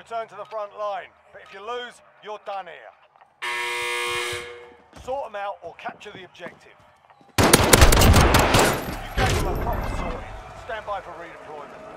return to the front line, but if you lose, you're done here. Sort them out or capture the objective. You gave them a proper sorting. Stand by for redeployment.